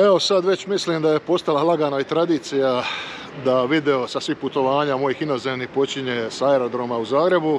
Evo sad već mislim da je postala lagana i tradicija da video sa svih putovanja mojih inozemnih počinje s aerodroma u Zagrebu.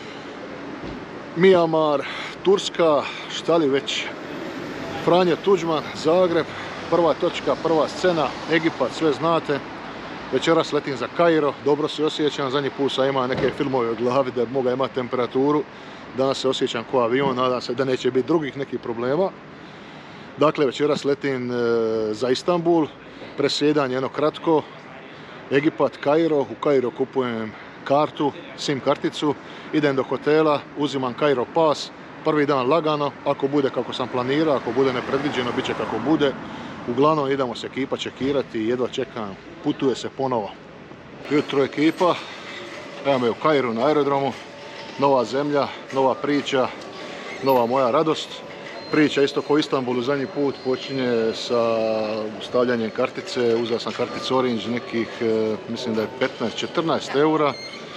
Myanmar, Turska, šta li već, Franjo Tuđman, Zagreb, prva točka, prva scena, Egipat, sve znate. Večeras letim za Kairo, dobro se osjećam, zadnji put sam imao neke filmove u glavi da mogu imati temperaturu. Danas se osjećam ko avion, nadam se da neće biti drugih nekih problema. Dakle, večeras letim za Istanbul, presjedanje jedno kratko, Egipat, Kairo, u Kairo kupujem kartu, SIM karticu, idem do hotela, uzimam Kairo pas, prvi dan lagano, ako bude kako sam planirao, ako bude nepredviđeno, bit će kako bude. Uglavnom idemo se ekipa čekirati i jedva čekam, putuje se ponovo. Jutro ekipa, evo me u Kairu na aerodromu, nova zemlja, nova priča, nova moja radost. Priča isto kao Istanbulu zadnji put počinje sa stavljanjem kartice, uzeo sam karticu Orange nekih, mislim da je 15-14 eura,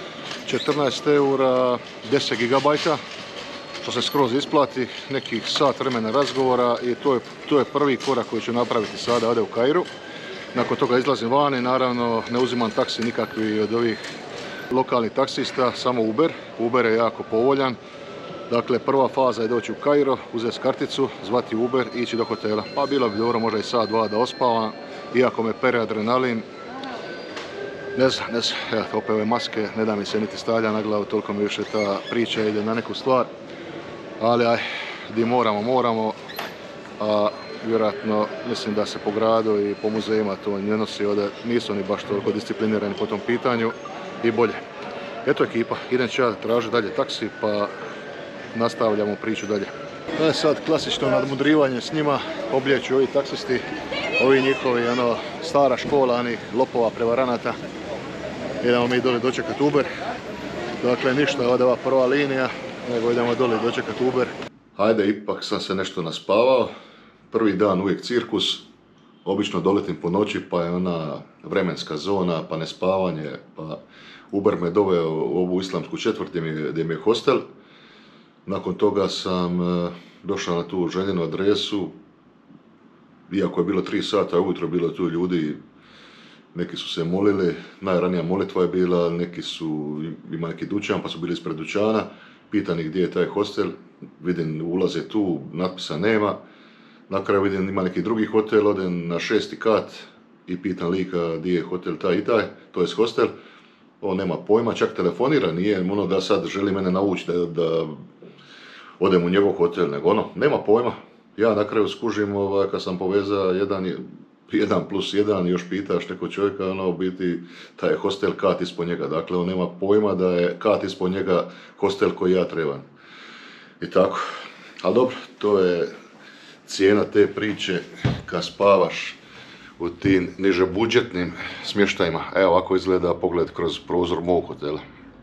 14 eura 10 gigabajta, što se skroz isplati, nekih sat vremena razgovora i to je prvi korak koji ću napraviti sada ovdje u Kairu. Nakon toga izlazim vani, naravno ne uzimam taksi nikakvi od ovih lokalnih taksista, samo Uber. Uber je jako povoljan. Dakle, prva faza je doći u Kairo, uzeti karticu, zvati Uber i ići do hotela. Pa bilo bi dobro možda i sat, dva da ospavam, iako me pere adrenalin. Ne znam, evo opet ove maske, ne da mi se niti stavlja na glavu, toliko mi više ta priča ide na neku stvar. Ali aj, di moramo, a vjerojatno mislim da se po gradu i po muzejima to ne nosi ovdje, nisu oni baš toliko disciplinirani po tom pitanju i bolje. Eto ekipa, idem ću ja tražiti dalje taksi pa nastavljamo priču dalje. To je sad klasično nadmudrivanje s njima, oblijeću ovi taksisti, ovi njihovi stara škola, onih lopova, prevaranata. Idemo mi dole dočekati Uber. Dakle, ništa ovdje ova prva linija, nego idemo dole dočekati Uber. Hajde, ipak sam se nešto naspavao. Prvi dan uvijek cirkus. Obično doletim po noći, pa je ona vremenska zona, pa nespavanje, pa Uber me doveo u ovu islamsku četvrt gdje mi je hostel. Nakon toga sam došao na tu željenu adresu. Iako je bilo 3 sata ujutro, bilo tu ljudi, neki su se molili, najranija molitva je bila, neki su imali neki dućan pa su bili ispred dućana, pitani gdje je taj hostel, vidim ulaze tu, natpisa nema, na kraju vidim ima neki drugi hotel, odem na 6. kat i pitam lika gdje je hotel taj i taj, to je hostel, on nema pojma, čak telefonira, nije ono da sad želi mene navući da odem u njegov hotel, nego nema pojma. Ja na kraju skužim kad sam povezao 1+1 još pitaš neko čovjeka, u biti taj je hostel kat ispod njega, dakle on nema pojma da je kat ispod njega hostel koji ja trebam. I tako, ali dobro, to je cijena te priče kad spavaš u tim niže budžetnim smještajima. Evo ovako izgleda pogled kroz prozor mog hotela.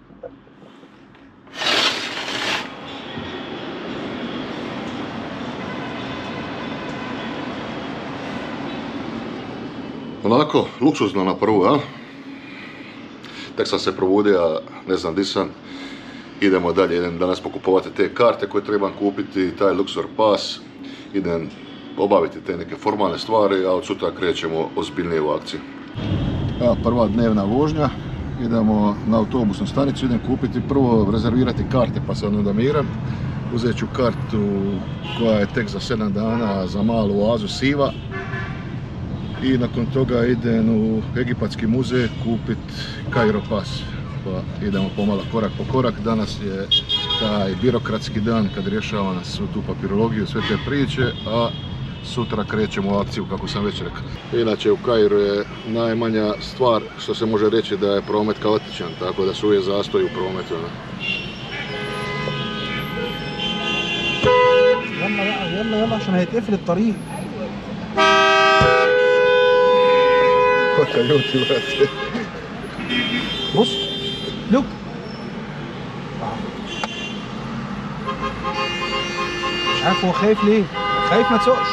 Onako, luksuzno na prvu, a? Tek sam se probudio, ne znam di sam. Idemo dalje, idem danas pokupovati te karte koje trebam kupiti, taj Luxor pas. Idem obaviti te neke formalne stvari, a od sutra krećemo ozbiljnije u akciju. Evo, prva dnevna vožnja. Idemo na autobusnu stanicu, idem kupiti prvo, rezervirati karte pa se onda miram. Uzet ću kartu koja je tek za 7 dana za malu oazu Siva. I nakon toga idem u Egipatski muzej kupit Kairo pas. Pa idemo pomalo korak po korak. Danas je taj birokratski dan kad rješavamo svu tu papirologiju, sve te priče, a sutra krećemo u akciju kako sam već rekao. Inače u Kairu je najmanja stvar što se može reći da je promet kaotičan, tako da su uvijek zastoji u prometu. يلا عشان هيتقفل الطريق. بص لوك مش عارف هو خايف ليه، خايف ما تسوقش.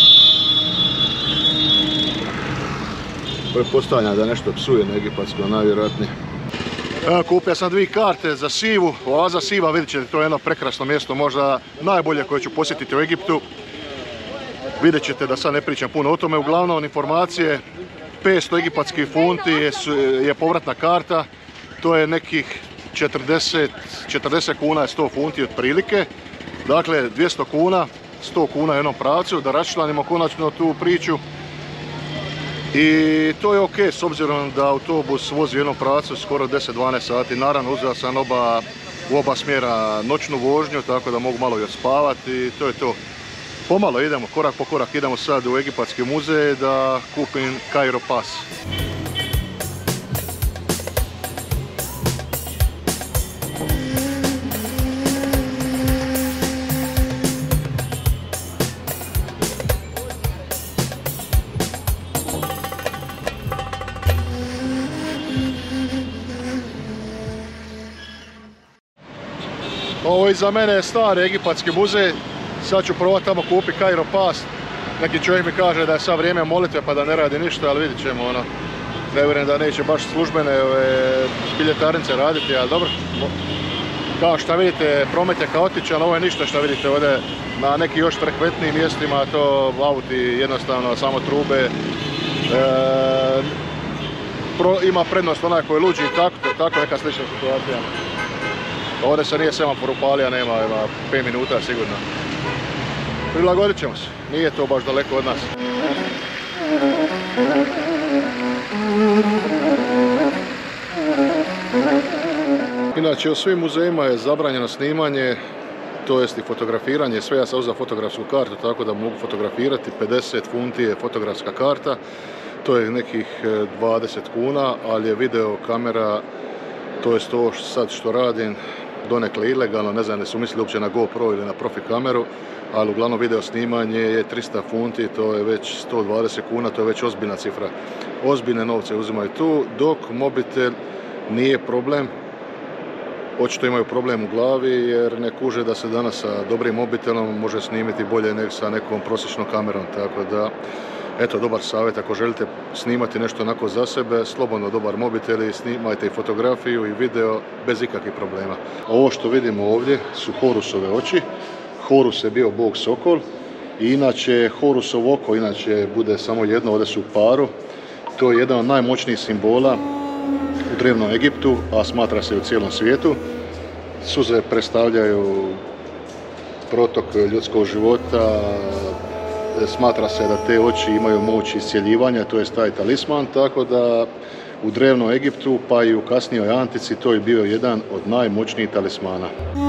Pretpostavljam da nešto psuje na egipatsko, najvjerojatnije. Evo, kupio sam 2 karte za Sivu, oaza Siva, vidjet ćete, to je jedno prekrasno mjesto, možda najbolje koje ću posjetiti u Egiptu. Vidjet ćete da sad ne pričam puno o tome. Uglavnom informacije, 500 egipatskih funti je povratna karta, to je nekih 40 kuna je 100 funti otprilike. Dakle, 200 kuna, 100 kuna u jednom pravcu, da raščlanimo konačno tu priču. I to je ok, s obzirom da autobus vozi u jednom pravcu skoro 10-12 sati. Naravno, uzeo sam u oba smjera noćnu vožnju, tako da mogu malo i odspavati i to je to. Pomalo idemo, korak po korak idemo sad u Egipatski muzej da kupim Kairo pas. Ovo iza mene je stari Egipatski muzej. Sad ću probati tamo kupiti Kairo pas. Neki čovjek mi kaže da je sad vrijeme molitve pa da ne radi ništa, ali vidit ćemo ono. Ne vjerujem da neće baš službene biljetarnice raditi, ali dobro. Kao što vidite, promet je kaotičan, ovo je ništa što vidite ovdje na nekim još frekventnijim mjestima, to auti jednostavno samo trube. Ima prednost onaj koji luđi i tako neka slična situacija. Ovdje se nije semafor upalio, nema 5 minuta sigurno. Prilagodit ćemo se, nije to baš daleko od nas. Inače, u svim muzejima je zabranjeno snimanje, to jest i fotografiranje. Sve ja sam uzeo fotografsku kartu, tako da mogu fotografirati. 50 funti je fotografska karta, to je nekih 20 kuna, ali je video kamera, to jest to sad što radim, donekle ilegalno, ne znam da su mislili uopće na GoPro ili na profi kameru, ali uglavnom video snimanje je 300 funti, to je već 120 kuna, to je već ozbiljna cifra. Ozbiljne novce uzimaju tu, dok mobitel nije problem. Očito imaju problem u glavi jer ne kuže da se danas sa dobrim mobitelom može snimiti bolje nego sa nekom prosječnom kamerom, tako da eto, dobar savjet, ako želite snimati nešto onako za sebe, slobodno dobar mobitel i snimajte i fotografiju i video bez ikakvih problema. Ovo što vidimo ovdje su Horusove oči. Horus je bio bog sokol i inače Horusov oko inače bude samo jedno, ovdje su u paru. To je jedan od najmoćnijih simbola u drevnom Egiptu, a smatra se i u cijelom svijetu. Suze predstavljaju protok ljudskog života. Smatra se da te oči imaju moć iscjeljivanja, to je taj talisman, tako da u drevnom Egiptu pa i u kasnijoj antici to je bio jedan od najmoćnijih talismana.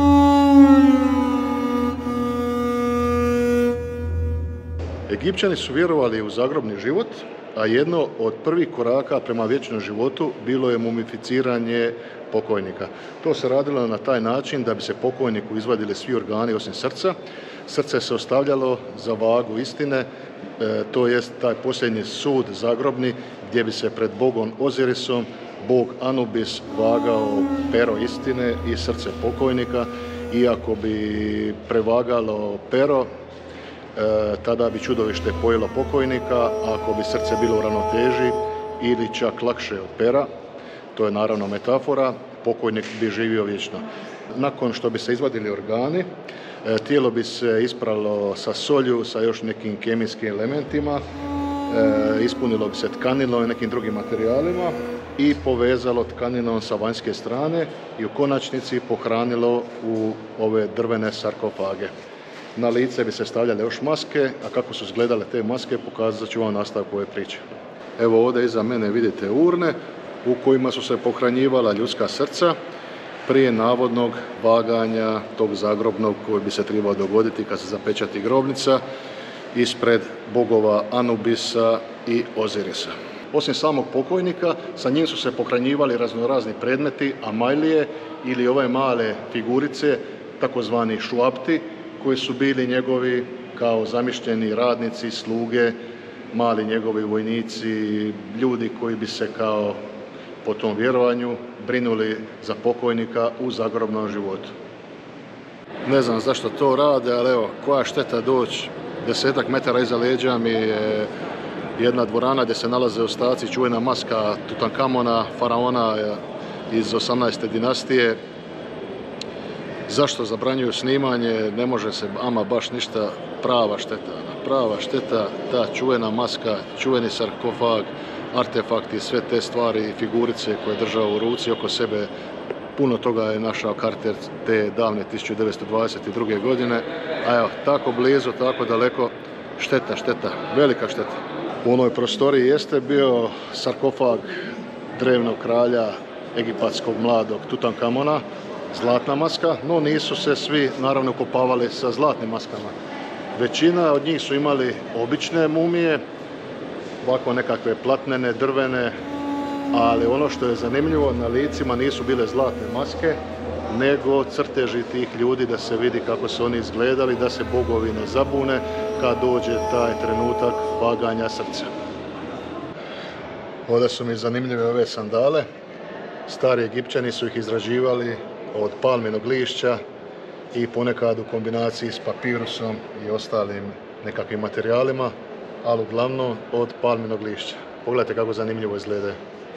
Egipćani su vjerovali u zagrobni život, a jedno od prvih koraka prema vječnom životu bilo je mumificiranje pokojnika. To se radilo na taj način da bi se pokojniku izvadili svi organi osim srca. Srce se ostavljalo za vagu istine, to jest taj posljednji sud zagrobni gdje bi se pred bogom Ozirisom bog Anubis vagao pero istine i srce pokojnika. Iako bi prevagalo pero, tada bi čudovište pojelo pokojnika, ako bi srce bilo u ravnoteži ili čak lakše od pera, to je naravno metafora, pokojnik bi živio vječno. Nakon što bi se izvadili organi, tijelo bi se ispralo sa solju, sa još nekim kemijskim elementima, ispunilo bi se tkaninom i nekim drugim materijalima i povezalo tkaninom sa vanjske strane i u konačnici pohranilo u ove drvene sarkofage. Na lice bi se stavljale još maske, a kako su izgledale te maske pokazat ću vam nastavku ove priče. Evo ovdje iza mene vidite urne u kojima su se pohranjivala ljudska srca prije navodnog vaganja tog zagrobnog koji bi se trebao dogoditi kad se zapečati grobnica ispred bogova Anubisa i Ozirisa. Osim samog pokojnika, sa njim su se pohranjivali raznorazni predmeti, amajlije ili ove male figurice, takozvani šuapti, koji su bili njegovi kao zamišljeni radnici, sluge, mali njegovi vojnici, ljudi koji bi se kao po tom vjerovanju brinuli za pokojnika u zagrobnom životu. Ne znam zašto to rade, ali evo, koja šteta doći 10 metara iza leđa mi je jedna dvorana gdje se nalaze ostaci, čuvena maska Tutankamona, faraona iz 18. dinastije. Zašto zabranjuju snimanje, ne može se ama baš ništa, prava šteta. prava šteta, ta čuvena maska, čuveni sarkofag, artefakti, sve te stvari i figurice koje je držao u ruci oko sebe. Puno toga je našao Carter te davne 1922. godine, a evo, tako blizu, tako daleko, šteta, velika šteta. U onoj prostoriji jeste bio sarkofag drevnog kralja egipatskog mladog Tutankamona, zlatna maska, no nisu se svi naravno kopavali sa zlatnim maskama. Većina od njih su imali obične mumije, ovako nekakve platnene, drvene, ali ono što je zanimljivo, na licima nisu bile zlatne maske, nego crteži tih ljudi da se vidi kako su oni izgledali, da se bogovi ne zabune kad dođe taj trenutak vaganja srca. Ovdje su mi zanimljive ove sandale. Stari Egipćani su ih izrađivali od palminog lišća i ponekad u kombinaciji s papirusom i ostalim nekakvim materijalima, ali uglavnom od palminog lišća. Pogledajte kako zanimljivo izgledaju.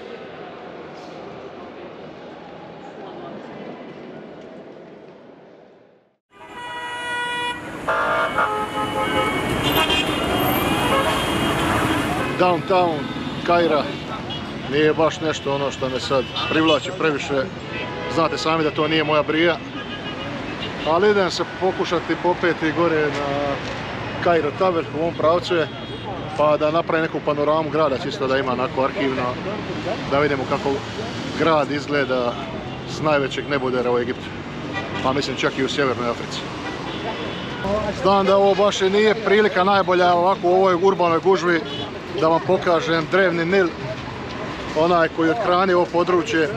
Downtown Kaira nije baš nešto ono što me sad privlači previše. Znate sami da to nije moja brija. Ali idem se pokušati popeti gore na Cairo Tower, u ovom pravcu je, pa da napravim neku panoramu grada, čisto da ima onako arhivno, da vidimo kako grad izgleda s najvećeg nebodera u Egiptu. Pa mislim čak i u Sjevernoj Africi. Znam da ovo baš i nije prilika najbolja ovako u ovoj urbanoj gužvi da vam pokažem drevni Nil, onaj koji odhrani ovo područje,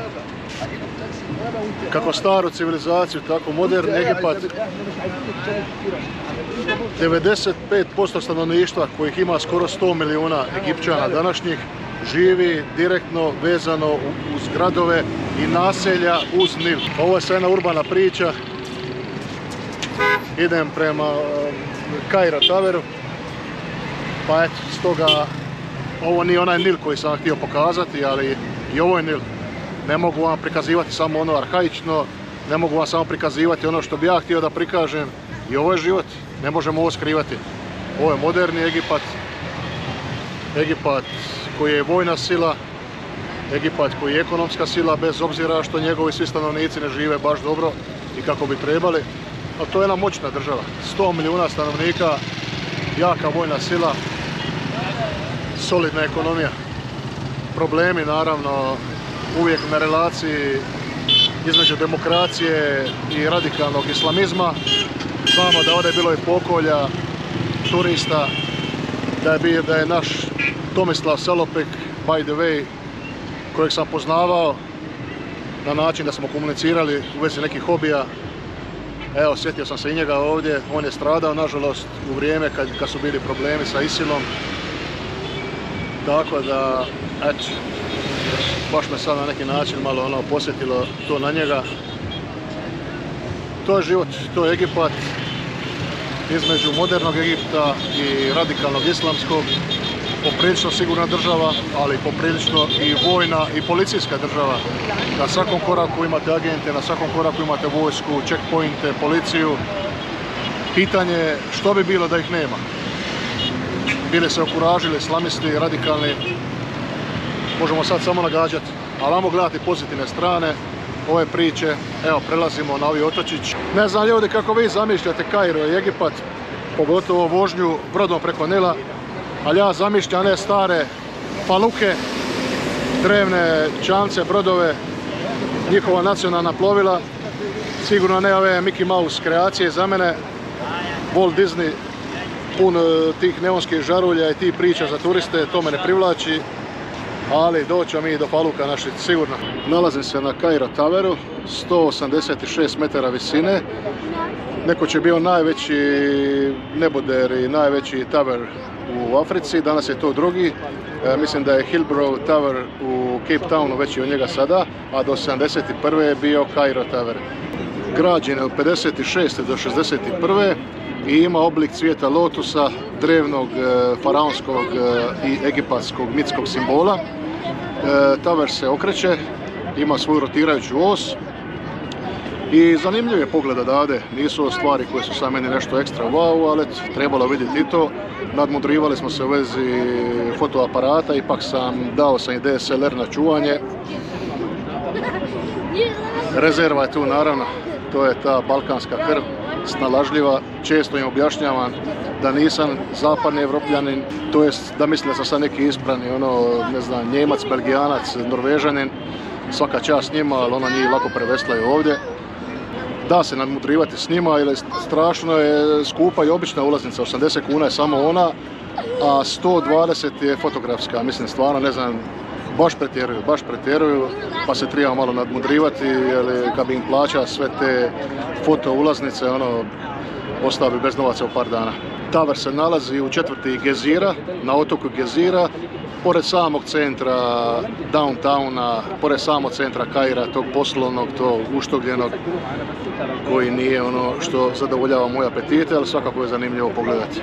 kako staru civilizaciju, tako moderni Egipat. 95% stanovništva, kojih ima skoro 100 milijuna Egipćana današnjih, živi direktno vezano uz gradove i naselja uz Nil. Ovo je sve jedna urbana priča. Idem prema Cairo Toweru, pa eto, stoga ovo nije onaj Nil koji sam vam htio pokazati, ali i ovo je Nil. Ne mogu vam prikazivati samo ono arhaično, ne mogu vam samo prikazivati ono što bi ja htio da prikažem. I ovo je život, ne možemo ovo skrivati. Ovo je moderni Egipat, Egipat koji je vojna sila, Egipat koji je ekonomska sila, bez obzira što njegovi svi stanovnici ne žive baš dobro i kako bi trebali. Ali to je jedna moćna država, 100 milijuna stanovnika, jaka vojna sila, solidna ekonomija. Problemi naravno uvijek na relaciji između demokracije i radikalnog islamizma. Znamo da ovdje je bilo i pokolja turista, da je naš Tomislav Salopek, by the way, kojeg sam poznavao na način da smo komunicirali u vezi nekih hobija. Evo, sjetio sam se i njega ovdje, on je stradao nažalost u vrijeme kad su bili problemi sa ISIL-om. Tako da, eto, baš me sad na neki način malo ono posjetilo to na njega. To je život, to je Egipat, između modernog Egipta i radikalnog islamskog. Poprilično sigurna država, ali poprilično i vojna i policijska država. Na svakom koraku imate agente, na svakom koraku imate vojsku, checkpointe, policiju. Pitanje je što bi bilo da ih nema. Bili se okuražili islamisti, radikalni. Možemo sad samo nagađati, ali ajmo gledati pozitivne strane ove priče. Evo, prelazimo na ovi otočić. Ne znam ljudi kako vi zamišljate Kairo i Egipat, pogotovo vožnju brodom preko Nila, ali ja zamišljam ne stare faluke, drevne čamce, brodove, njihova nacionalna plovila, sigurno ne ove Mickey Mouse kreacije za mene, Walt Disney, pun tih neonskih žarulja i tih priča za turiste, to me ne privlači. Ali doćemo mi do faluka naših, sigurno. Nalazim se na Cairo Toweru, 186 metara visine. Nekoć je bio najveći neboder i najveći tower u Africi, danas je to drugi. Mislim da je Hillbrow Tower u Cape Townu veći od njega sada, a do 71. je bio Cairo Tower. Građen je od 56. do 61. i ima oblik cvijeta lotusa, drevnog faraonskog i egipatskog mitskog simbola. Tower se okreće, ima svoju rotirajuću os I zanimljiv je pogled odavde, nisu stvari koje su sa meni nešto ekstra wow, ali trebalo vidjeti i to. Nadmudrivali smo se u vezi fotoaparata, ipak dao sam i DSLR na čuvanje. Rezerva je tu naravno, to je ta balkanska krv, snalažljiva. Često im objašnjavam da nisam zapadni Evropljanin, to jest da mislim da sam sad neki isprani, ne znam, Njemac, Belgijanac, Norvežanin, svaka čast njima, ali njih lako preveslaju ovdje. Da se nadmudrivati s njima, jer strašno je skupa i obična ulaznica, 80 kuna je samo ona, a 120 je fotografska, mislim stvarno ne znam, baš pretjeruju, pa se treba malo nadmudrivati, jer kad bi im plaća sve te foto ulaznice, ostao bi bez novaca u par dana. Taver se nalazi u četvrti Gezira, na otoku Gezira, pored samog centra downtowna, pored samog centra Kaira, tog poslovnog, tog uštogljenog, koji nije ono što zadovoljava moje apetite, ali svakako je zanimljivo pogledati.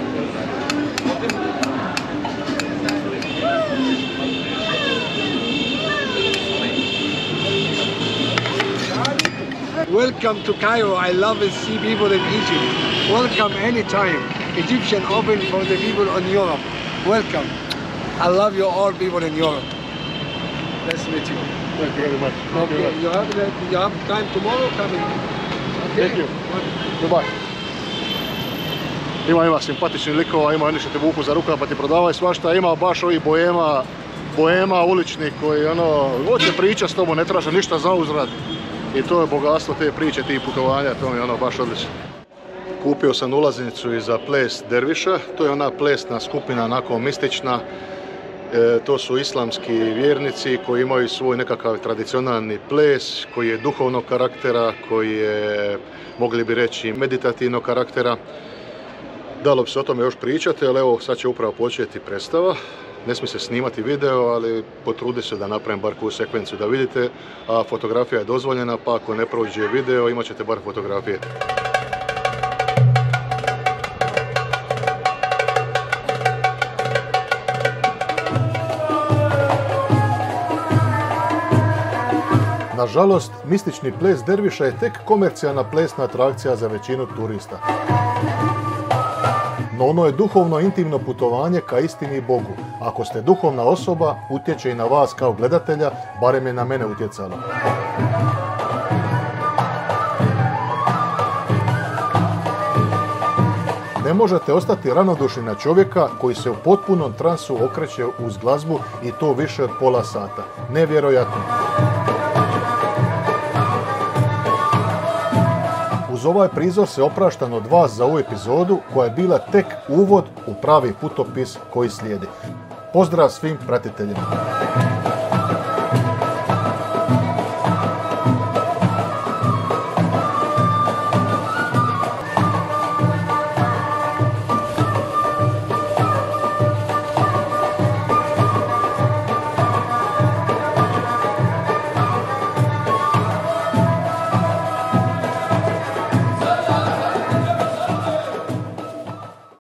Welcome to Cairo. I love to see people in Egypt. Welcome anytime. Egyptian open for the people in Europe. Welcome. I love you all people in Europe. Nice to meet you. Thank you very much. Okay. You have time tomorrow coming? Okay. Thank you. Goodbye. Ima simpatičnih likova, ima oni što te vuku za rukav pa ti prodavaju svašta, ima baš ovih boema uličnih koji hoće pričat s tobom, ne traže ništa za uzrad. I to je bogatstvo te priče, tih putovanja, to mi je baš odlično. Kupio sam ulaznicu i za ples derviša, to je ona plesna skupina, onako mistična. To su islamski vjernici koji imaju svoj nekakav tradicionalni ples, koji je duhovnog karaktera, koji je, mogli bi reći, meditativnog karaktera. Dalo bi se o tome još pričati, ali evo sad će upravo početi predstava. Ne smije se snimati video, ali potrudi se da napravim bar koju sekvenciju da vidite, a fotografija je dozvoljena, pa ako ne prođe video, imat ćete bar fotografije. Nažalost, mistični ples derviša je tek komercijalna plesna atrakcija za većinu turista. No ono je duhovno intimno putovanje ka istini i Bogu. Ako ste duhovna osoba, utječe i na vas kao gledatelja, barem je na mene utjecalo. Ne možete ostati ravnodušni na čovjeka koji se u potpunom transu okreće uz glazbu i to više od pola sata. Nevjerojatno. Uz ovaj prizor se opraštam od vas za ovu epizodu koja je bila tek uvod u pravi putopis koji slijedi. Pozdrav svim pratiteljima!